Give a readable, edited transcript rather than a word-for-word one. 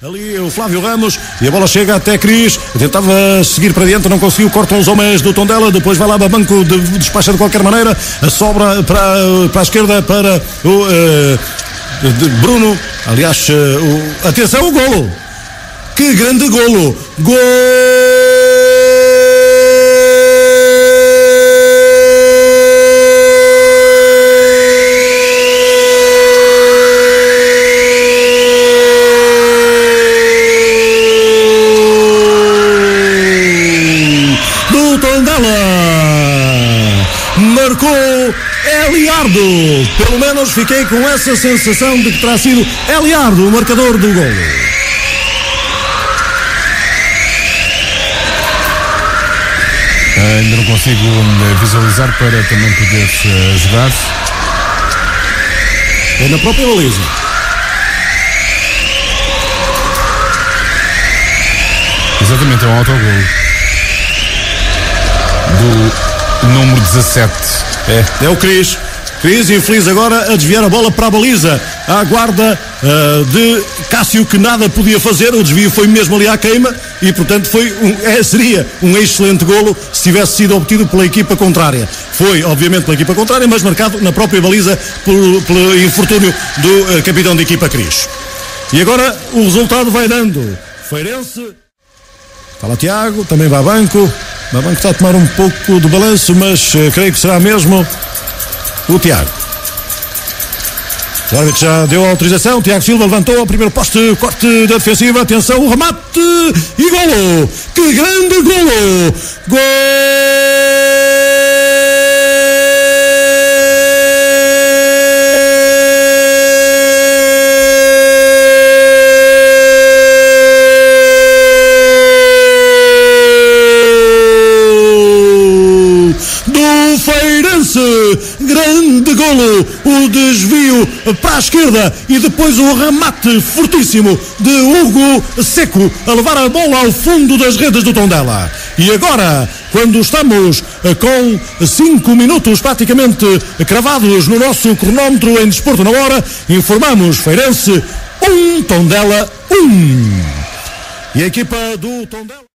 Ali o Flávio Ramos e a bola chega até Cris, tentava seguir para diante, não conseguiu, cortam os homens do Tondela, depois vai lá para banco, despacha de qualquer maneira, a sobra para a esquerda para o Bruno, aliás, atenção, o golo, que grande golo, gol! Marcou Eliardo, pelo menos fiquei com essa sensação de que terá sido Eliardo o marcador do golo. Ainda não consigo visualizar para também poder jogar. É na própria baliza. Exatamente, é um autogolo do número 17. É o Cris. Cris, infeliz agora a desviar a bola para a baliza. À guarda de Cássio, que nada podia fazer. O desvio foi mesmo ali à queima e, portanto, seria um excelente golo se tivesse sido obtido pela equipa contrária. Foi, obviamente, pela equipa contrária, mas marcado na própria baliza pelo infortúnio do capitão da equipa Cris. E agora o resultado vai dando Feirense. Está lá Tiago, também vai a banco. O banco está a tomar um pouco de balanço, mas creio que será mesmo o Tiago. O árbitro já deu a autorização. Tiago Silva levantou ao primeiro poste, corte da defensiva, atenção, o remate e golo! Que grande golo! Gol! Grande golo, o desvio para a esquerda e depois o remate fortíssimo de Hugo Seco a levar a bola ao fundo das redes do Tondela. E agora, quando estamos com 5 minutos praticamente cravados no nosso cronómetro em Desporto na Hora, informamos Feirense 1, Tondela 1. E a equipa do Tondela...